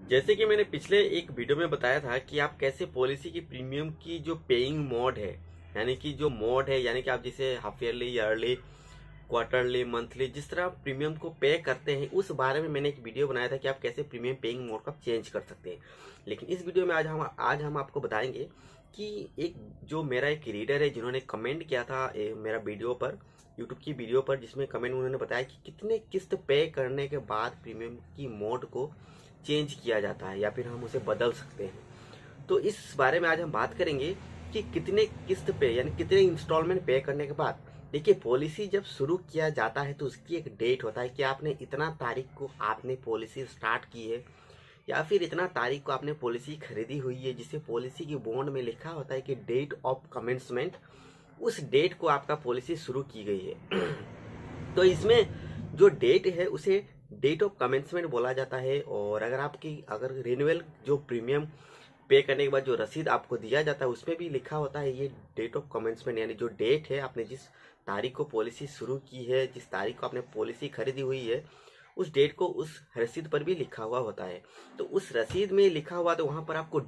जैसे कि मैंने पिछले एक वीडियो में बताया था कि आप कैसे पॉलिसी की प्रीमियम की जो पेइंग मोड है, यानी कि जो मोड है, यानी कि आप जिसे half yearly, yearly, quarterly, monthly, जिस तरह आप प्रीमियम को पे करते हैं, उस बारे में मैंने एक वीडियो बनाया था कि आप कैसे प्रीमियम पेइंग मोड को चेंज कर सकते हैं। लेकिन इस वीडियो में आज हम आपको बताएंगे कि एक जो मेरा एक रीडर है जिन्होंने कमेंट किया था मेरा वीडियो पर, यूट्यूब की वीडियो पर, जिसमें कमेंट उन्होंने बताया कि कितने किस्त पे करने के बाद प्रीमियम की मोड को चेंज किया जाता है या फिर हम उसे बदल सकते हैं। तो इस बारे में आज हम बात करेंगे कि कितने किस्त पे यानी कितने इंस्टॉलमेंट पे करने के बाद। देखिए, पॉलिसी जब शुरू किया जाता है तो उसकी एक डेट होता है कि आपने इतना तारीख को आपने पॉलिसी स्टार्ट की है या फिर इतना तारीख को आपने पॉलिसी खरीदी हुई है, जिसे पॉलिसी की बॉन्ड में लिखा होता है कि डेट ऑफ कमेंसमेंट। उस डेट को आपका पॉलिसी शुरू की गई है। तो इसमें जो डेट है उसे डेट ऑफ कमेंसमेंट बोला जाता है। और अगर रिन्यूअल जो प्रीमियम पे करने के बाद जो रसीद आपको दिया जाता है उसमें भी लिखा होता है ये डेट ऑफ कमेंसमेंट, यानी जो डेट है आपने जिस तारीख को पॉलिसी शुरू की है, जिस तारीख को आपने पॉलिसी खरीदी हुई है, उस डेट को उस रसीद पर भी लिखा हुआ होता है। तो उस रसीद में लिखा हुआ तो वहां पर आपको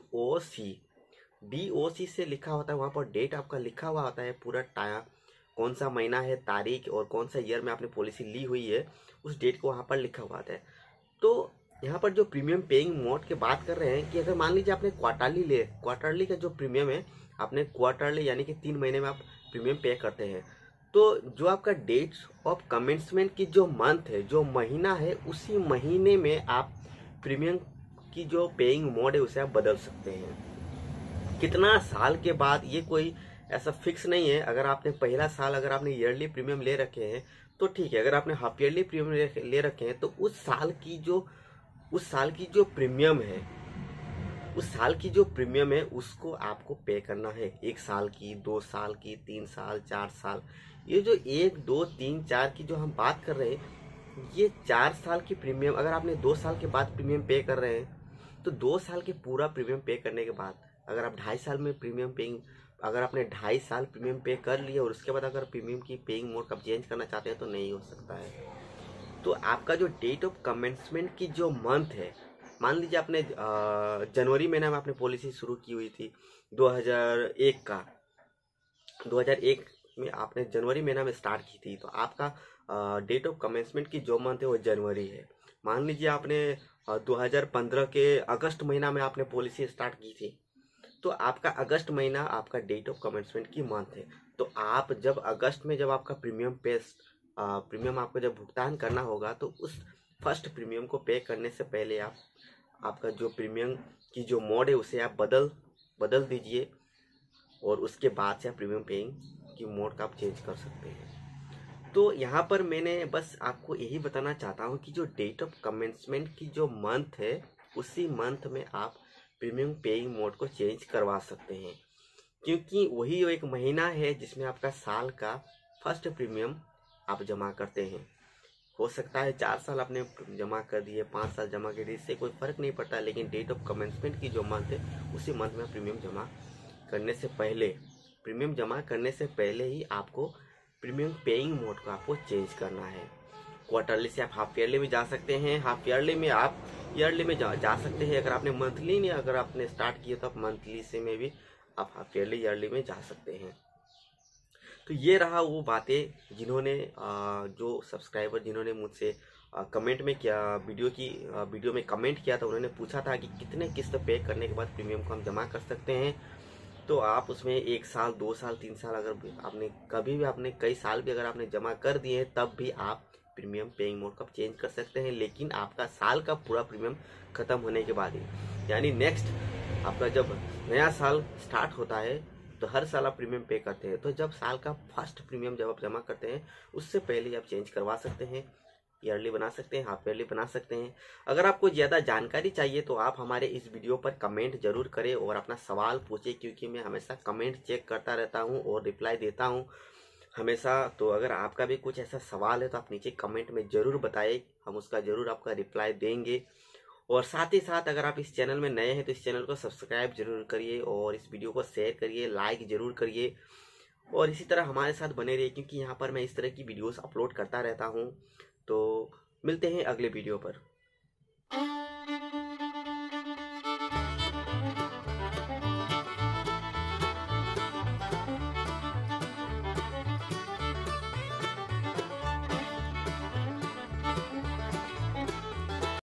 DOC से लिखा होता है, वहां पर डेट आपका लिखा हुआ होता है, पूरा टाइम, कौन सा महीना है, तारीख और कौन सा ईयर में आपने पॉलिसी ली हुई है, उस डेट को वहां पर लिखा हुआ है। तो यहाँ पर जो प्रीमियम पेइंग मोड की बात कर रहे हैं कि अगर मान लीजिए आपने क्वार्टरली का जो प्रीमियम है, आपने क्वार्टरली यानी कि 3 महीने में आप प्रीमियम पे करते हैं, तो जो आपका डेट ऑफ कमेंसमेंट की जो मंथ है, जो महीना है, उसी महीने में आप प्रीमियम की जो पेइंग मोड है उसे आप बदल सकते हैं। कितना साल के बाद, ये कोई ऐसा फिक्स नहीं है। अगर आपने पहला साल अगर आपने ईयरली प्रीमियम ले रखे हैं तो ठीक है, अगर आपने हाफ ईयरली प्रीमियम ले रखे हैं तो उस साल की जो प्रीमियम है, उस साल की जो प्रीमियम है उसको आपको पे करना है। 1 साल की, 2 साल की, 3 साल, 4 साल, ये जो 1, 2, 3, 4 की जो हम बात कर रहे हैं, ये 4 साल की प्रीमियम अगर आपने 2 साल के बाद प्रीमियम पे कर रहे हैं तो 2 साल के पूरा प्रीमियम पे करने के बाद अगर आप 2.5 साल में प्रीमियम पेइंग, अगर आपने 2.5 साल प्रीमियम पे कर लिए और उसके बाद अगर प्रीमियम की पेइंग मोड का चेंज करना चाहते हैं तो नहीं हो सकता है। तो आपका जो डेट ऑफ कमेंसमेंट की जो मंथ है, मान लीजिए आपने जनवरी महीना में आपने पॉलिसी शुरू की हुई थी 2001 का, 2001 में आपने जनवरी महीना में स्टार्ट की थी, तो आपका डेट ऑफ कमेंसमेंट की जो मंथ है वो जनवरी है। मान लीजिए आपने 2015 के अगस्त महीना में आपने पॉलिसी स्टार्ट की थी, तो आपका अगस्त महीना आपका डेट ऑफ कमेंसमेंट की मंथ है। तो आप जब अगस्त में जब आपका प्रीमियम आपको जब भुगतान करना होगा तो उस फर्स्ट प्रीमियम को पे करने से पहले आपका जो प्रीमियम की जो मोड है उसे आप बदल दीजिए और उसके बाद से आप प्रीमियम पेइंग की मोड का आप चेंज कर सकते हैं। तो यहाँ पर मैंने बस आपको यही बताना चाहता हूँ कि जो डेट ऑफ कमेंसमेंट की जो मंथ है, उसी मंथ में आप प्रीमियम पेइंग मोड को चेंज करवा सकते हैं, क्योंकि वही एक महीना है जिसमें आपका साल का फर्स्ट प्रीमियम आप जमा करते हैं। हो सकता है 4 साल आपने जमा कर दिए, 5 साल जमा कर दिए, इससे कोई फर्क नहीं पड़ता, लेकिन डेट ऑफ कमेंसमेंट की जो मंथ है उसी मंथ में प्रीमियम जमा करने से पहले ही आपको प्रीमियम पेइंग मोड को आपको चेंज करना है। क्वार्टरली से आप हाफ ईयरली में जा सकते हैं, हाफ ईयरली में आप ईयरली में जा सकते हैं। अगर आपने मंथली में अगर आपने स्टार्ट किया तो आप मंथली से में भी आप हाफ ईयरली में जा सकते हैं। तो ये रहा वो बातें जिन्होंने जो सब्सक्राइबर जिन्होंने मुझसे कमेंट में किया, वीडियो में कमेंट किया था, उन्होंने पूछा था कि कितने किस्त पे करने के बाद प्रीमियम को हम जमा कर सकते हैं। तो आप उसमें 1 साल, 2 साल, 3 साल, अगर आपने कभी भी आपने कई साल भी अगर आपने जमा कर दिए हैं तब भी आप प्रीमियम पेइंग मोड का चेंज कर सकते हैं, लेकिन आपका साल का पूरा प्रीमियम खत्म होने के बाद ही, यानी नेक्स्ट आपका जब नया साल स्टार्ट होता है तो हर साल आप प्रीमियम पे करते हैं, तो जब साल का फर्स्ट प्रीमियम जब आप जमा करते हैं उससे पहले आप चेंज करवा सकते हैं, ईयरली बना सकते हैं, हाफ ईयरली बना सकते हैं। अगर आपको ज़्यादा जानकारी चाहिए तो आप हमारे इस वीडियो पर कमेंट जरूर करें और अपना सवाल पूछें, क्योंकि मैं हमेशा कमेंट चेक करता रहता हूं और रिप्लाई देता हूं हमेशा। तो अगर आपका भी कुछ ऐसा सवाल है तो आप नीचे कमेंट में ज़रूर बताएं, हम उसका ज़रूर आपका रिप्लाई देंगे। और साथ ही साथ अगर आप इस चैनल में नए हैं तो इस चैनल को सब्सक्राइब जरूर करिए और इस वीडियो को शेयर करिए, लाइक जरूर करिए और इसी तरह हमारे साथ बने रहिए, क्योंकि यहाँ पर मैं इस तरह की वीडियोस अपलोड करता रहता हूँ। तो मिलते हैं अगले वीडियो पर।